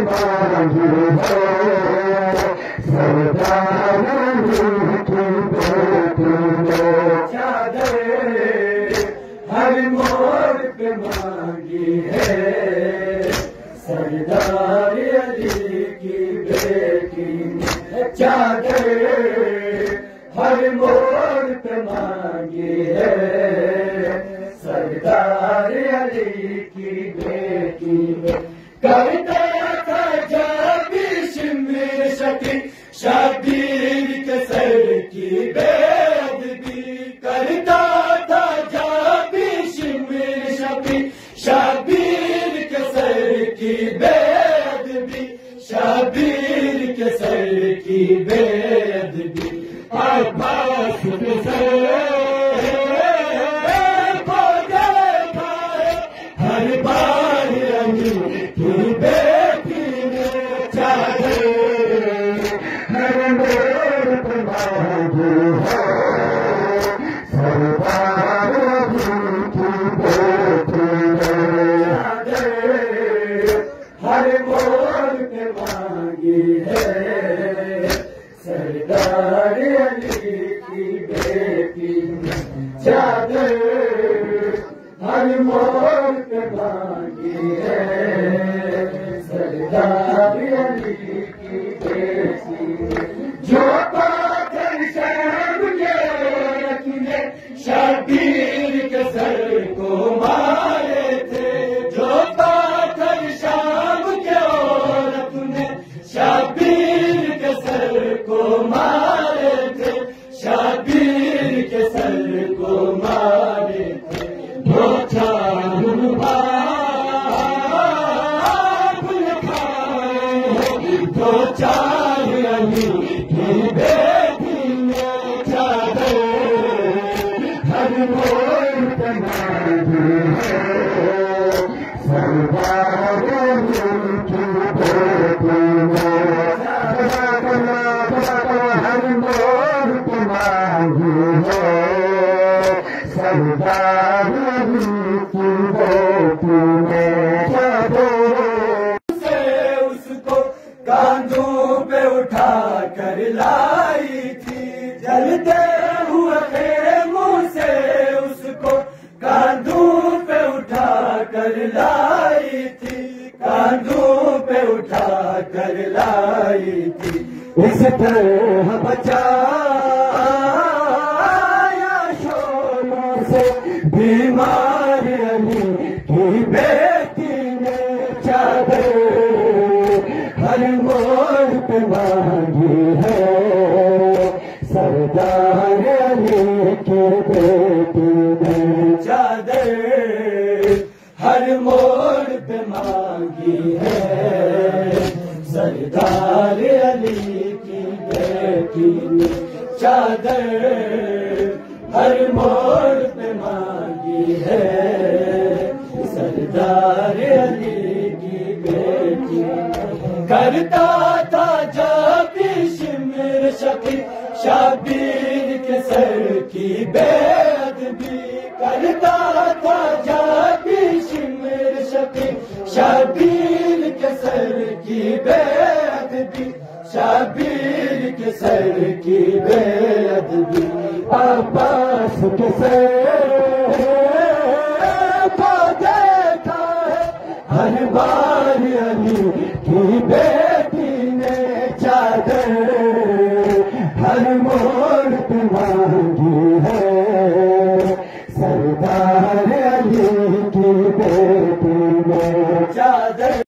ہر موڑ پہ مانگی ہے سردار علی کی بیٹی چادر ہر موڑ پہ مانگی ہے سردار علی کی بیٹی کرتا تھا جب شمر شکی شبیر کے سر کی بے ادبی کرتا تھا جب شمر شکی شبیر کے سر کی بے ادبی شبیر کے سر کی بے ادبی عباس کے سر کو دیکھا ہر بار علی کی بیٹی نے چادر ہر موڑ پہ مانگی ہے سردار علی کی بیٹی نے چادر ہر موڑ پہ مانگی ہے سردار علی کی بیٹی چادر ہر موڑ پہ مانگی ہے سردار علی کی بیٹی جو پاتھر شام کے عورت نے شبیر کے سر کو مارے تھے جو پاتھر شام کے عورت نے شبیر کے سر کو مارے تھے شبیر کے سر کو مارے تھے وہ چار تو چار علی کی بیٹی نے چادر ہر موڑ پہ مانگی ہے سردار علی کی بیٹی نے ہر موڑ پہ مانگی ہے سردار علی کی بیٹی نے چادر کاندھوں پہ اٹھا کر لائی تھی جلتے ہوئے خیموں سے اس کو کاندھوں پہ اٹھا کر لائی تھی کاندھوں پہ اٹھا کر لائی تھی اس طرح بچایا شولوں سے بیمار علی کی بیٹی نے چادر ہر موڑ پہ مانگی ہے سردار علی کی بیٹی نے چادر ہر موڑ پہ مانگی ہے سردار علی کی بیٹی نے چادر ہر موڑ پہ مانگی ہے سردار علی کی بیٹی کرتا تھا جب شمر شکی شبیر کے سر کی بے ادبی کرتا تھا جب شمر شکی شبیر کے سر کی بے ادبی شبیر کے سر کی بے ادبی عباس کے سر کو دیکھا ہے ہر بار علی کی بیٹی نے چادر ہر